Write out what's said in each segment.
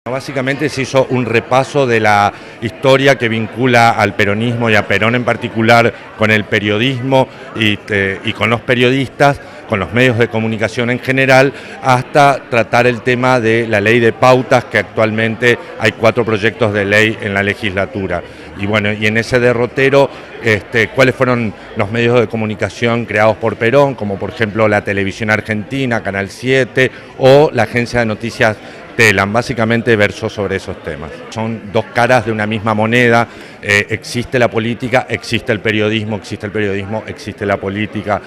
Básicamente se hizo un repaso de la historia que vincula al peronismo y a Perón en particular con el periodismo y con los periodistas, con los medios de comunicación en general, hasta tratar el tema de la ley de pautas, que actualmente hay 4 proyectos de ley en la legislatura. Y bueno, y en ese derrotero, cuáles fueron los medios de comunicación creados por Perón, como por ejemplo la Televisión Argentina, Canal 7 o la agencia de noticias Telam. Básicamente versó sobre esos temas. Son dos caras de una misma moneda. Existe la política, existe el periodismo, existe la política.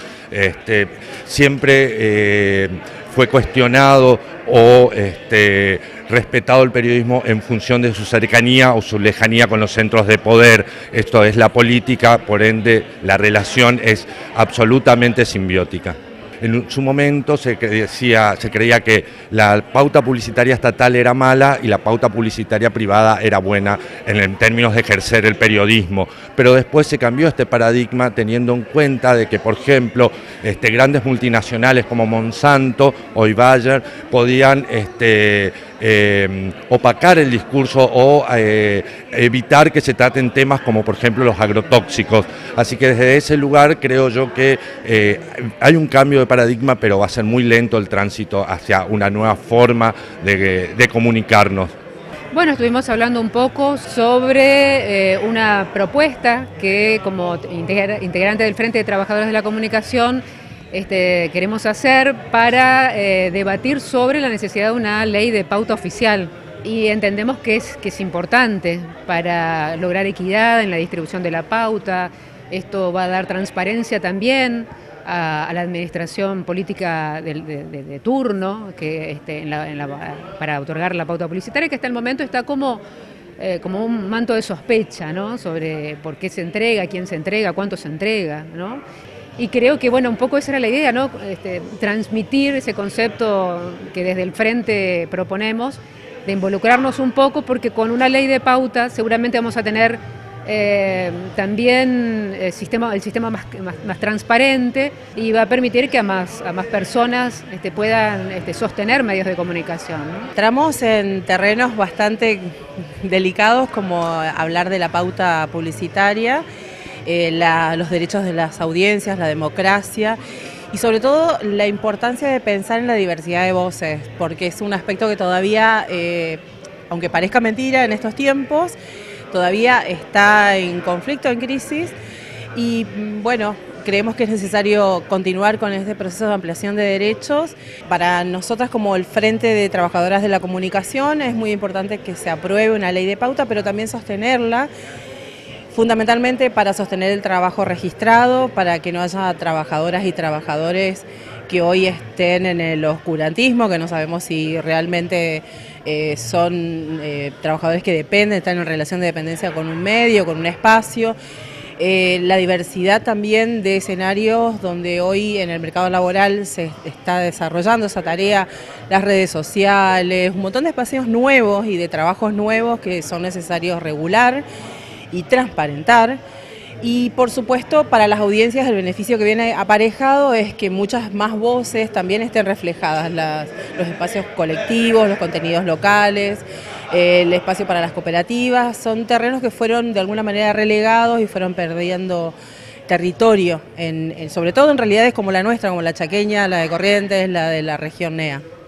Siempre fue cuestionado o respetado el periodismo en función de su cercanía o su lejanía con los centros de poder. Esto es la política, por ende la relación es absolutamente simbiótica. En su momento se creía que la pauta publicitaria estatal era mala y la pauta publicitaria privada era buena en términos de ejercer el periodismo, pero después se cambió este paradigma teniendo en cuenta de que, por ejemplo, grandes multinacionales como Monsanto o Bayer podían opacar el discurso o evitar que se traten temas como por ejemplo los agrotóxicos. Así que desde ese lugar creo yo que hay un cambio de paradigma, pero va a ser muy lento el tránsito hacia una nueva forma de comunicarnos. Bueno, estuvimos hablando un poco sobre una propuesta que como integrante del Frente de Trabajadores de la Comunicación queremos hacer para debatir sobre la necesidad de una ley de pauta oficial. Y entendemos que es importante para lograr equidad en la distribución de la pauta. Esto va a dar transparencia también a la administración política de turno que para otorgar la pauta publicitaria, que hasta el momento está como un manto de sospecha, ¿no?, sobre por qué se entrega, quién se entrega, cuánto se entrega, ¿no? Y creo que, bueno, un poco esa era la idea, ¿no?, transmitir ese concepto que desde el Frente proponemos, de involucrarnos un poco, porque con una ley de pauta seguramente vamos a tener también el sistema más transparente, y va a permitir que a más personas puedan sostener medios de comunicación, ¿no? Entramos en terrenos bastante delicados, como hablar de la pauta publicitaria, los derechos de las audiencias, la democracia y sobre todo la importancia de pensar en la diversidad de voces, porque es un aspecto que todavía, aunque parezca mentira en estos tiempos, todavía está en conflicto, en crisis, y bueno, creemos que es necesario continuar con este proceso de ampliación de derechos. Para nosotras, como el Frente de Trabajadoras de la Comunicación, es muy importante que se apruebe una ley de pauta, pero también sostenerla, fundamentalmente para sostener el trabajo registrado, para que no haya trabajadoras y trabajadores que hoy estén en el oscurantismo, que no sabemos si realmente son trabajadores que dependen, están en relación de dependencia con un medio, con un espacio. La diversidad también de escenarios donde hoy en el mercado laboral se está desarrollando esa tarea, las redes sociales, un montón de espacios nuevos y de trabajos nuevos que son necesarios regular y transparentar. Y por supuesto, para las audiencias el beneficio que viene aparejado es que muchas más voces también estén reflejadas, los espacios colectivos, los contenidos locales, el espacio para las cooperativas. Son terrenos que fueron de alguna manera relegados y fueron perdiendo territorio, sobre todo en realidades como la nuestra, como la chaqueña, la de Corrientes, la de la región NEA.